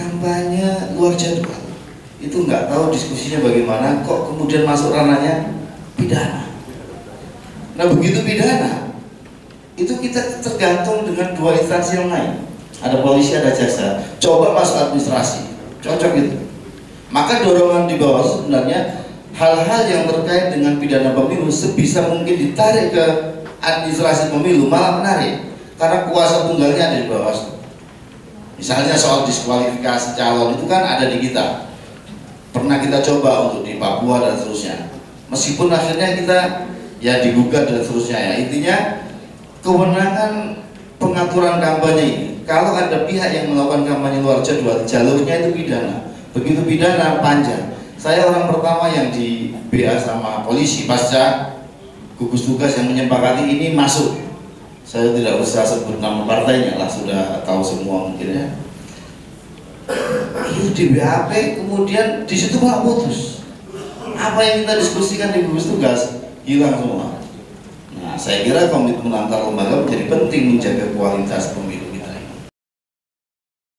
kampanye luar jadwal. Itu nggak tahu diskusinya bagaimana, kok kemudian masuk ranahnya pidana. Nah begitu pidana, itu kita tergantung dengan dua instansi yang lain. Ada polisi, ada jaksa. Coba masuk administrasi, cocok gitu. Maka dorongan di bawah sebenarnya hal-hal yang terkait dengan pidana pemilu sebisa mungkin ditarik ke administrasi pemilu, malah menarik karena kuasa tunggalnya ada di Bawaslu. Misalnya soal diskualifikasi calon itu kan ada di kita. Pernah kita coba untuk di Papua dan seterusnya. Meskipun akhirnya kita ya digugat dan seterusnya ya. Intinya kewenangan pengaturan kampanye ini, kalau ada pihak yang melakukan kampanye luar jadwal, jalurnya itu pidana. Begitu pidana panjang. Saya orang pertama yang di BA sama polisi pasca gugus tugas yang menyepakati ini masuk. Saya tidak usah sebut nama partainya lah, sudah tahu semua mungkin ya. Itu di BAP, kemudian di situ malah putus. Apa yang kita diskusikan di gugus tugas hilang semua. Nah, saya kira komitmen antar lembaga menjadi penting menjaga kualitas pemilu.